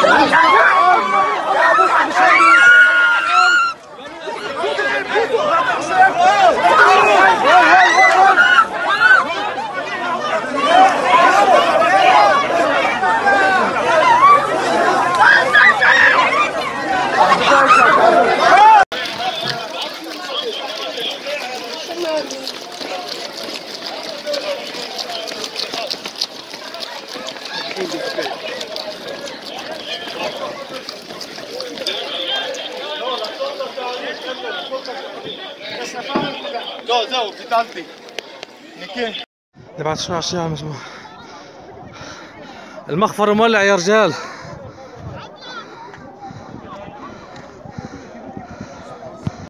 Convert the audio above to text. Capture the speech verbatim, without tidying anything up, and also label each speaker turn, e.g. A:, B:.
A: לא, זהו, ביטלתי. ניקי.
B: بعد شوي على الشارع مسموح. المخفر مولع يا رجال.